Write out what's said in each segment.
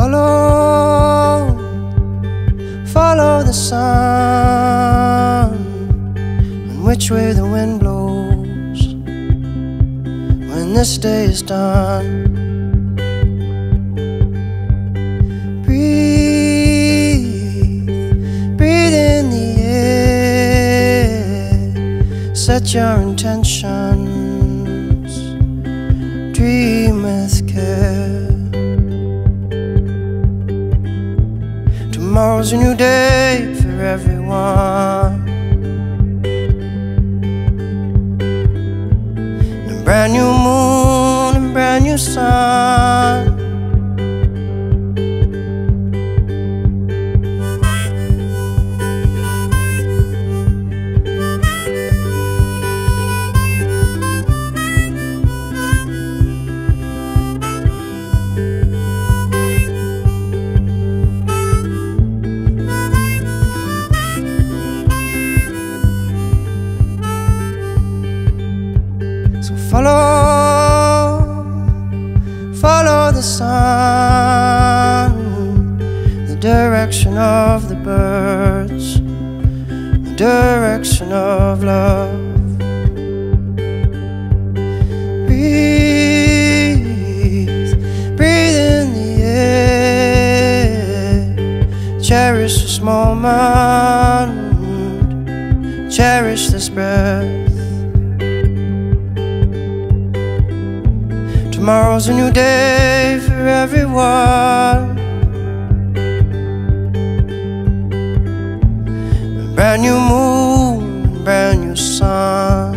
follow the sun, and which way the wind blows when this day is done. Breathe in the air, set your intentions, dream with care. Tomorrow's a new day for everyone, and a brand new moon and brand new sun. So follow the sun, the direction of the birds, the direction of love. Breathe in the air, cherish this moment, cherish this breath. Tomorrow's a new day for everyone, a brand new moon, brand new sun.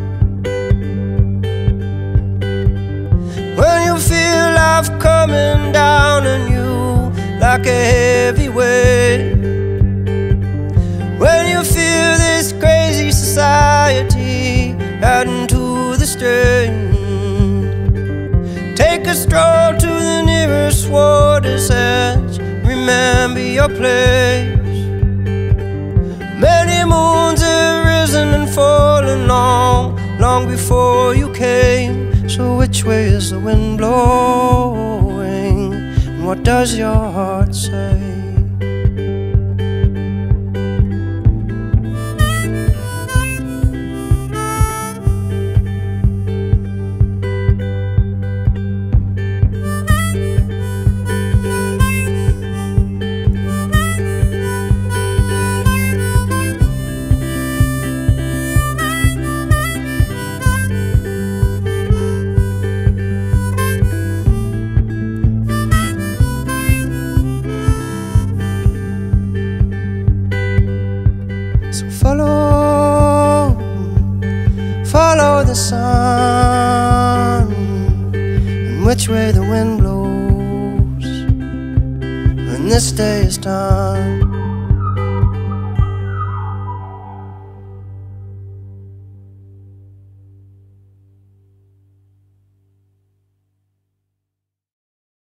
When you feel life coming down on you like a heavy weight, when you feel this crazy society adding to the strain, take a stroll to the nearest water's edge. Remember your place. Many moons have risen and fallen long before you came. So which way is the wind blowing, and what does your heart say? So follow the sun, and which way the wind blows when this day is done.